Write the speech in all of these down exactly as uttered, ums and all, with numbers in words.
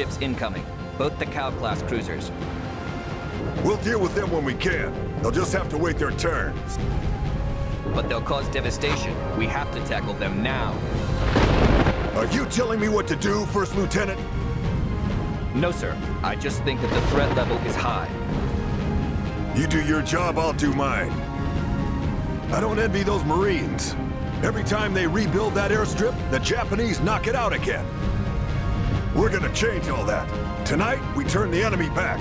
ships incoming, both the Cow-class cruisers. We'll deal with them when we can. They'll just have to wait their turn. But they'll cause devastation. We have to tackle them now. Are you telling me what to do, First Lieutenant? No, sir. I just think that the threat level is high. You do your job, I'll do mine. I don't envy those Marines. Every time they rebuild that airstrip, the Japanese knock it out again. We're gonna change all that. Tonight, we turn the enemy back.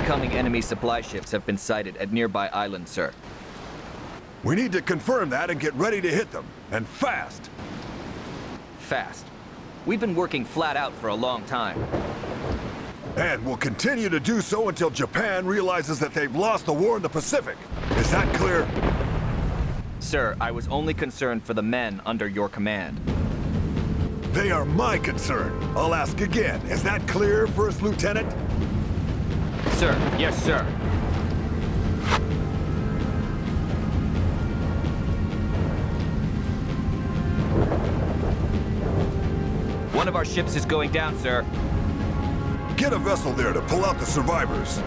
Incoming enemy supply ships have been sighted at nearby islands, sir. We need to confirm that and get ready to hit them, and fast. Fast. We've been working flat out for a long time. And we'll continue to do so until Japan realizes that they've lost the war in the Pacific. Is that clear? Sir, I was only concerned for the men under your command. They are my concern. I'll ask again. Is that clear, First Lieutenant? Sir, yes, sir. One of our ships is going down, sir. Get a vessel there to pull out the survivors.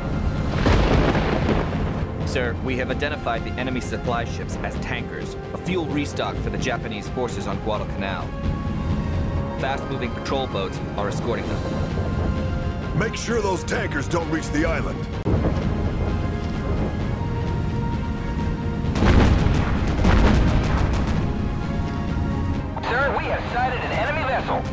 Sir, we have identified the enemy supply ships as tankers, a fuel restock for the Japanese forces on Guadalcanal. Fast-moving patrol boats are escorting them. Make sure those tankers don't reach the island. Sir, we have sighted an enemy vessel.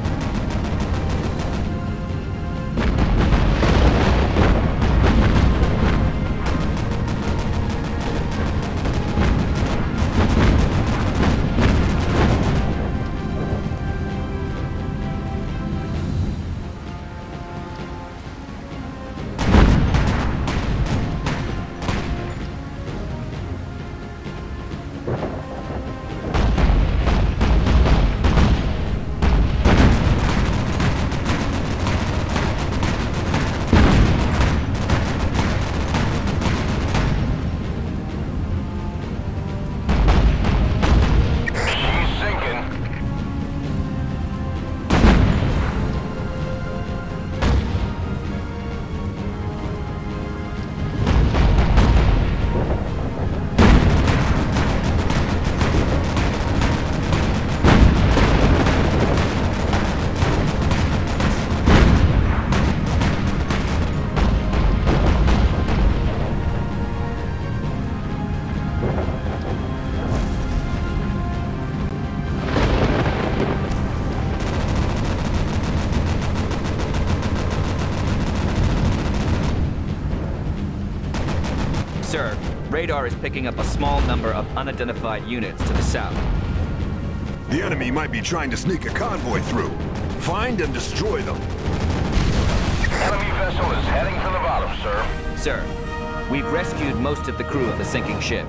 Sir, radar is picking up a small number of unidentified units to the south. The enemy might be trying to sneak a convoy through. Find and destroy them. Enemy vessel is heading for the bottom, sir. Sir, we've rescued most of the crew of the sinking ship.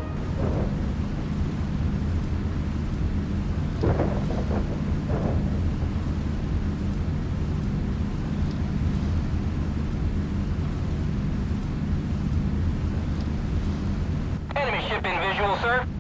Enemy ship in visual, sir.